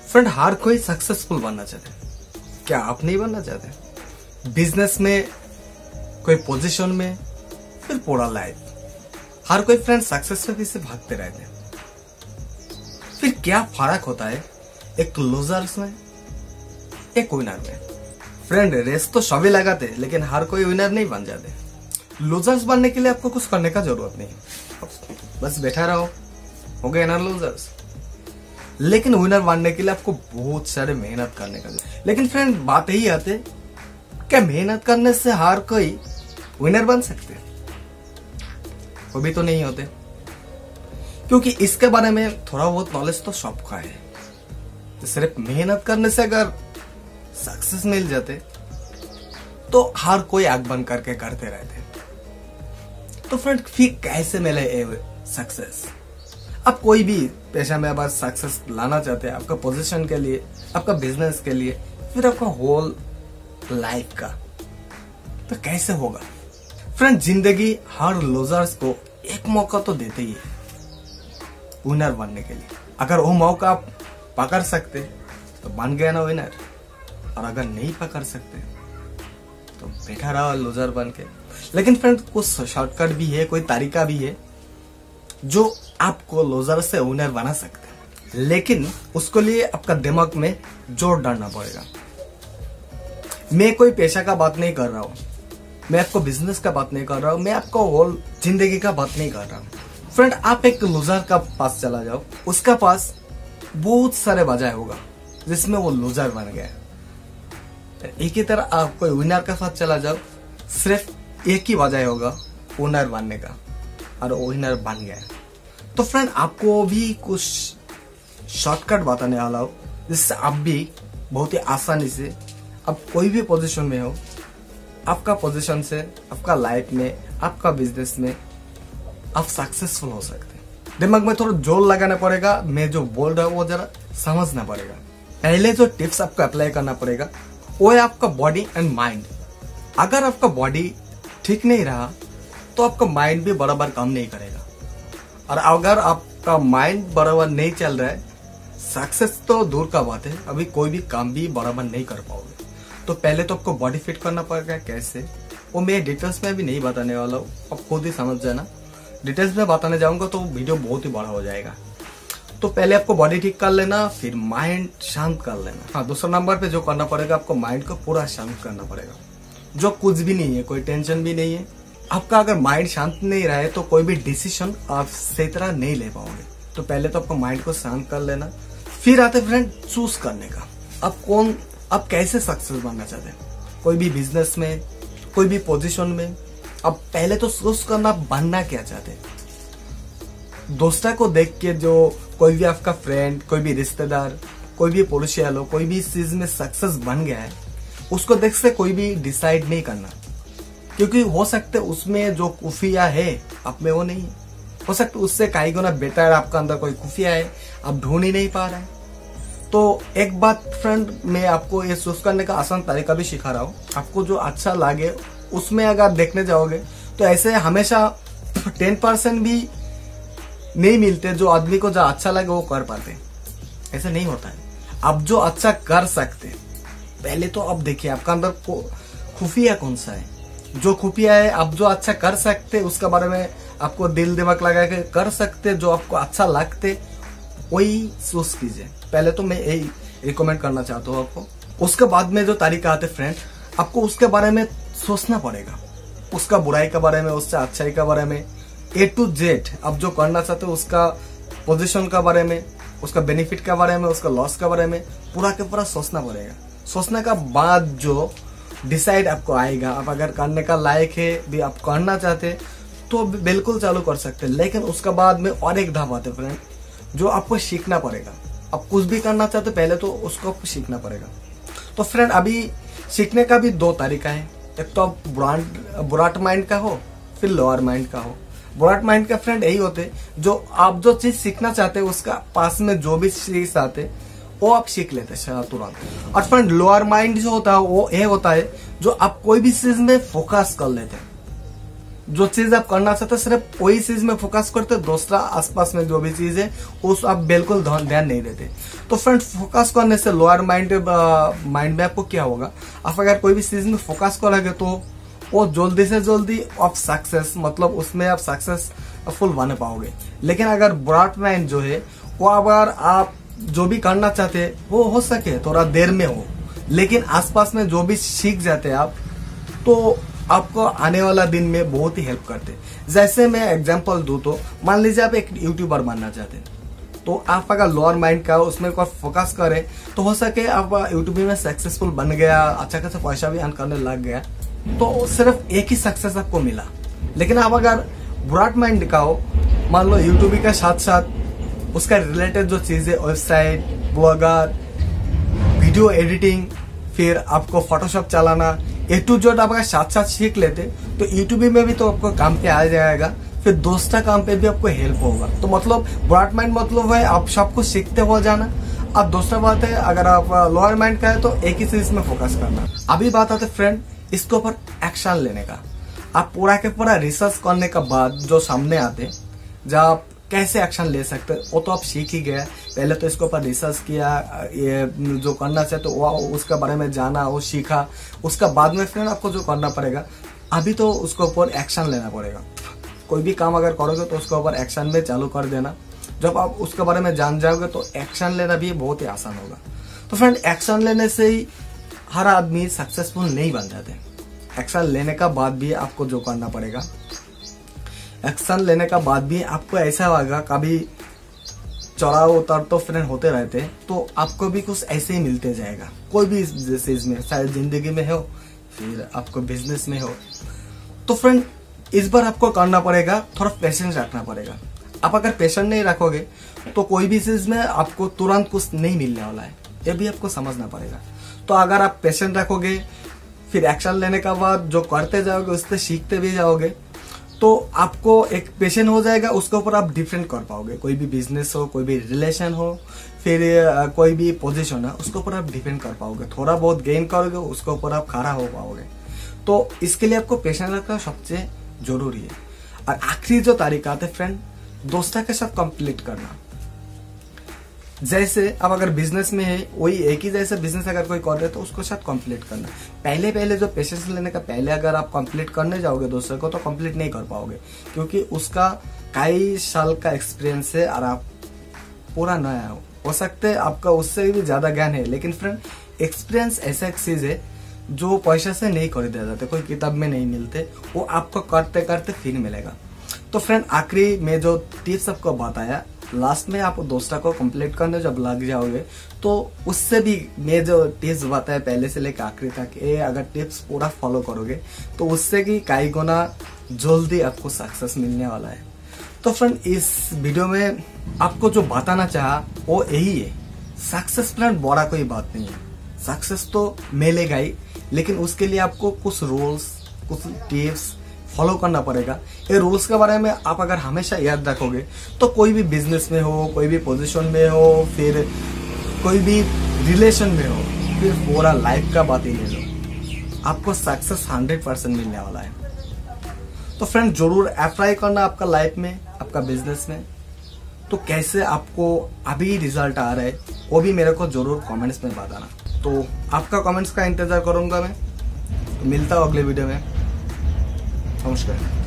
Friend, हर कोई successful बनना चाहते हैं। क्या आप नहीं बनना चाहते? बिजनेस में, कोई पोजीशन में, फिर पूरा लाइफ हर कोई फ्रेंड सक्सेस के पीछे भागते रहते हैं। फिर क्या फर्क होता है एक लूजर्स में, एक विनर में? फ्रेंड, रेस तो सभी लगाते हैं, लेकिन हर कोई विनर नहीं बन जाते। लूजर्स बनने के लिए आपको कुछ करने का जरूरत नहीं, बस बैठा रहो, हो गए ना लूजर्स। लेकिन विनर बनने के लिए आपको बहुत सारे मेहनत करने का जरूरत। लेकिन फ्रेंड, बात यही आते, क्या मेहनत करने से हर कोई विनर बन सकते? वो भी तो नहीं होते, क्योंकि इसके बारे में थोड़ा बहुत नॉलेज तो सबका है। तो सिर्फ मेहनत करने से अगर सक्सेस मिल जाते तो हर कोई आग बंद करके करते रहते। तो फ्रेंड, फिर कैसे मिले सक्सेस? आप कोई भी पेशा में अगर सक्सेस लाना चाहते हैं, आपका पोजीशन के लिए, आपका बिजनेस के लिए, फिर आपका होल लाइफ का, तो कैसे होगा? फ्रेंड, जिंदगी हर लूजर्स को एक मौका तो देते ही है विनर बनने के लिए। अगर वो मौका आप पकड़ सकते तो बन गया ना विनर, और अगर नहीं पकड़ सकते तो बैठा रहा लूजर बन के। लेकिन फ्रेंड, कुछ शॉर्टकट भी है, कोई तरीका भी है जो आपको लूजर से विनर बना सकते हैं। लेकिन उसके लिए आपका दिमाग में जोर डालना पड़ेगा। मैं कोई पेशा का बात नहीं कर रहा हूँ, मैं आपको बिजनेस का बात नहीं कर रहा हूँ, मैं आपको होल जिंदगी का बात नहीं कर रहा हूँ। फ्रेंड, आप एक लूजर का पास चला जाओ, उसका पास बहुत सारे वजह होगा जिसमें वो लूजर बन गया। एक ही तरह आप कोई विनर के साथ चला जाओ, सिर्फ एक ही वजह होगा विनर बनने का, और विनर बन गया। तो फ्रेंड, आपको भी कुछ शॉर्टकट बताने वाला हूं, जिससे आप भी बहुत ही आसानी से, आप कोई भी पोजीशन में हो, आपका पोजीशन से आपका लाइफ में, आपका बिजनेस में आप सक्सेसफुल हो सकते हैं। दिमाग में थोड़ा जोर लगाना पड़ेगा, मैं जो बोल रहा हूँ वो जरा समझना पड़ेगा। पहले जो टिप्स आपको अप्लाई करना पड़ेगा वो है आपका बॉडी एंड माइंड। अगर आपका बॉडी ठीक नहीं रहा तो आपका माइंड भी बराबर काम नहीं करेगा, और अगर आपका माइंड बराबर नहीं चल रहा है, सक्सेस तो दूर का बात है, अभी कोई भी काम भी बराबर नहीं कर पाओगे। तो पहले तो आपको बॉडी फिट करना पड़ेगा। कैसे, वो मैं डिटेल्स में भी नहीं बताने वाला हूँ, आप खुद ही समझ जाना। डिटेल्स में बताने जाऊंगा तो वीडियो बहुत ही बड़ा हो जाएगा। तो पहले आपको बॉडी ठीक कर लेना, फिर माइंड शांत कर लेना। हाँ, दूसरा नंबर पे जो करना पड़ेगा, आपको माइंड को पूरा शांत करना पड़ेगा। जो कुछ भी नहीं है, कोई टेंशन भी नहीं है, आपका अगर माइंड शांत नहीं रहे तो कोई भी डिसीजन आप सही तरह नहीं ले पाओगे। तो पहले तो आपको माइंड को शांत कर लेना। फिर आते फ्रेंड चूज करने का, आप कैसे सक्सेस बनना चाहते हैं, कोई भी बिजनेस में, कोई भी पोजीशन में। अब पहले तो चूज करना बनना क्या चाहते हैं। दूसरा को देख के जो कोई भी आपका फ्रेंड, कोई भी रिश्तेदार, कोई भी पड़ोसिया लोग कोई भी चीज में सक्सेस बन गया है, उसको देख से कोई भी डिसाइड नहीं करना, क्योंकि हो सकता है उसमें जो खुफिया है आप में वो नहीं है। हो सकता है उससे कई गुना बेटर आपका अंदर कोई खुफिया है, आप ढूंढ ही नहीं पा रहे हैं। तो एक बात फ्रेंड, मैं आपको ये चूज करने का आसान तरीका भी सिखा रहा हूँ। आपको जो अच्छा लगे उसमें अगर देखने जाओगे तो ऐसे हमेशा 10% भी नहीं मिलते जो आदमी को जो अच्छा लगे वो कर पाते। ऐसा नहीं होता है। आप जो अच्छा कर सकते पहले तो आप देखिए आपका अंदर खुफिया कौन सा है। जो खुफिया है, आप जो अच्छा कर सकते उसके बारे में आपको दिल दिमाग लगा के कर सकते, जो आपको अच्छा लगते वही चूज कीजिए। पहले तो मैं यही रिकमेंड करना चाहता हूँ आपको। उसके बाद में जो तरीका आते फ्रेंड, आपको उसके बारे में सोचना पड़ेगा, उसका बुराई के बारे में, उससे अच्छाई के बारे में, A to Z आप जो करना चाहते हो उसका पोजीशन के बारे में, उसका बेनिफिट के बारे में, उसका लॉस के बारे में पूरा के पूरा सोचना पड़ेगा। सोचने का बाद जो डिसाइड आपको आएगा, आप अगर करने का लायक है भी, आप करना चाहते तो बिल्कुल चालू कर सकते हैं। लेकिन उसके बाद में और एक धाप आते फ्रेंड, जो आपको सीखना पड़ेगा। आप कुछ भी करना चाहते पहले तो उसको आपको सीखना पड़ेगा। तो फ्रेंड, अभी सीखने का भी दो तरीका है। एक तो आप ब्रॉड माइंड का हो, फिर लोअर माइंड का हो। ब्रॉड माइंड का फ्रेंड यही होते जो आप जो चीज सीखना चाहते हैं उसका पास में जो भी चीज आते वो आप सीख लेते तुरंत। और फ्रेंड, लोअर माइंड जो होता है वो ये होता है जो आप कोई भी चीज में फोकस कर लेते हैं। जो चीज आप करना चाहते सिर्फ वही चीज में फोकस करते, दूसरा आसपास में जो भी चीज है उस आप बिल्कुल ध्यान नहीं देते। तो फ्रेंड फोकस करने से लोअर माइंड में आपको क्या होगा, आप अगर कोई भी चीज में फोकस करोगे तो वो जल्दी से जल्दी आप सक्सेस मतलब उसमें आप सक्सेसफुल बन पाओगे। लेकिन अगर ब्रॉड माइंड जो है वो अगर आप जो भी करना चाहते हैं वो हो सके थोड़ा देर में हो, लेकिन आसपास में जो भी सीख जाते हैं आप तो आपको आने वाला दिन में बहुत ही हेल्प करते। जैसे मैं एग्जांपल दूं तो मान लीजिए आप एक यूट्यूबर बनना चाहते हैं, तो आप अगर लोअर माइंड का उसमें कोई फोकस करें तो हो सके आप यूट्यूब में सक्सेसफुल बन गया, अच्छा खासा पैसा भी अर्न करने लग गया, तो सिर्फ एक ही सक्सेस आपको मिला। लेकिन आप अगर ब्रॉड माइंड का हो, मान लो यूट्यूब के साथ साथ उसका रिलेटेड जो चीजें वेबसाइट, ब्लॉगर, वीडियो एडिटिंग, फिर आपको फोटोशॉप चलाना, ए टू जेड आप अगर साथ साथ सीख लेते तो यूट्यूब में भी तो आपको काम पे आ जाएगा, फिर दूसरा काम पे भी आपको हेल्प होगा। तो मतलब ब्रॉड माइंड मतलब है आप सब कुछ सीखते हो जाना। अब दूसरा बात है अगर आप लोअर माइंड का है तो एक ही चीज में फोकस करना। अभी बात आते फ्रेंड इसके ऊपर एक्शन लेने का। आप पूरा के पूरा रिसर्च करने के बाद जो सामने आते जब आप कैसे एक्शन ले सकते वो तो आप सीख ही गए। पहले तो इसके ऊपर रिसर्च किया, ये जो करना चाहते वो उसके बारे में जाना, वो सीखा, उसका बाद में फिर आपको जो करना पड़ेगा अभी तो उसके ऊपर एक्शन लेना पड़ेगा। कोई भी काम अगर करोगे तो उसके ऊपर एक्शन में चालू कर देना। जब आप उसके बारे में जान जाओगे तो एक्शन लेना भी बहुत ही आसान होगा। तो फ्रेंड एक्शन लेने से ही हर आदमी सक्सेसफुल नहीं बन जाते। एक्शन लेने का बाद भी आपको जो करना पड़ेगा, एक्शन लेने का बाद भी आपको ऐसा होगा कभी चढ़ाव उतार तो फ्रेंड होते रहते, तो आपको भी कुछ ऐसे ही मिलते जाएगा। कोई भी चीज में, शायद जिंदगी में हो फिर आपको बिजनेस में हो। तो फ्रेंड इस बार आपको करना पड़ेगा, थोड़ा पेशेंस रखना पड़ेगा। आप अगर पेशेंस नहीं रखोगे तो कोई भी चीज में आपको तुरंत कुछ नहीं मिलने वाला है, ये भी आपको समझना पड़ेगा। तो अगर आप पेशेंस रखोगे फिर एक्शन लेने के बाद जो करते जाओगे उससे सीखते भी जाओगे तो आपको एक पेशेंस हो जाएगा, उसके ऊपर आप डिफरेंट कर पाओगे। कोई भी बिजनेस हो, कोई भी रिलेशन हो, फिर कोई भी पोजीशन है उसके ऊपर आप डिपेंड कर पाओगे। थोड़ा बहुत गेन करोगे उसके ऊपर आप खड़ा हो पाओगे। तो इसके लिए आपको पेशेंस रखना सबसे जरूरी है। और आखिरी जो तरीका है फ्रेंड दोस्तों के साथ कंप्लीट करना। जैसे अब अगर बिजनेस में है वही एक ही जैसे बिजनेस अगर कोई कर रहे तो उसको साथ कंप्लीट करना। पहले जो पेशेंस लेने का पहले अगर आप कंप्लीट करने जाओगे दूसरे को तो कंप्लीट नहीं कर पाओगे, क्योंकि उसका कई साल का एक्सपीरियंस है और आप पूरा नया हो सकते है आपका उससे भी ज्यादा ज्ञान है। लेकिन फ्रेंड एक्सपीरियंस ऐसा एक चीज है जो पैसे से नहीं खरीदा जाते, कोई किताब में नहीं मिलते, वो आपको करते करते फिर मिलेगा। तो फ्रेंड आखिरी में जो टिप्स आपको बताया लास्ट में आप दूसरा को कंप्लीट करने जब लग जाओगे तो उससे भी मैं जो टिप्स बताया पहले से लेकर आखिरी तक, ये अगर टिप्स पूरा फॉलो करोगे तो उससे भी कई गुना जल्दी आपको सक्सेस मिलने वाला है। तो फ्रेंड इस वीडियो में आपको जो बताना चाहा वो यही है, सक्सेस फ्रेंड बड़ा कोई बात नहीं है, सक्सेस तो मिलेगा ही, लेकिन उसके लिए आपको कुछ रूल्स, कुछ टिप्स फॉलो करना पड़ेगा। ये रूल्स के बारे में आप अगर हमेशा याद रखोगे तो कोई भी बिजनेस में हो, कोई भी पोजीशन में हो, फिर कोई भी रिलेशन में हो, फिर पूरा लाइफ का बात ही ले लो, आपको सक्सेस 100% मिलने वाला है। तो फ्रेंड जरूर अप्लाई करना आपका लाइफ में, आपका बिजनेस में। तो कैसे आपको अभी रिजल्ट आ रहा है वो भी मेरे को जरूर कमेंट्स में बताना। तो आपका कमेंट्स का इंतजार करूंगा मैं। तो मिलता हूँ अगले वीडियो में। नमस्कार।